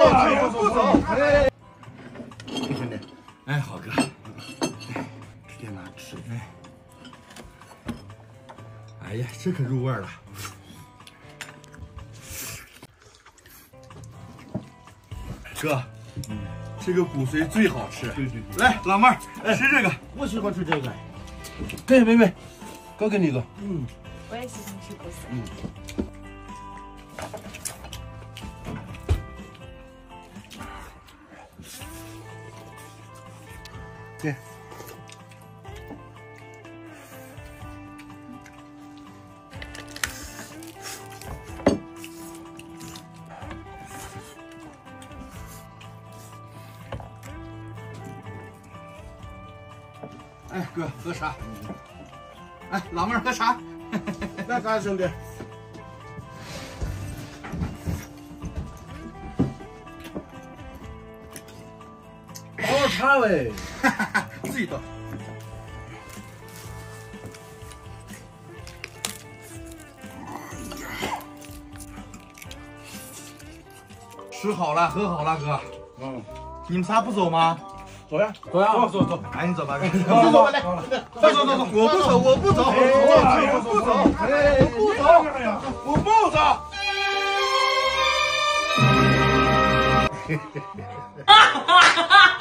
不走。哎，兄弟， 哎，好哥， 直接拿吃。 哎呀，这可入味了。哥，这个骨髓最好吃。 对。 来，老妹儿，吃这个。 我喜欢吃这个。 对，妹妹，哥给你一个。 我也喜欢吃骨髓。 对。 哎，哥，喝茶。哎，老妹儿喝茶。 来，干兄弟。 好茶喂， 自己倒。吃好了，喝好了，哥。你们仨不走吗？ 走呀， 走。 赶紧走吧，哥。 走，来， 走，我不走，我不走。 哈哈哈哈！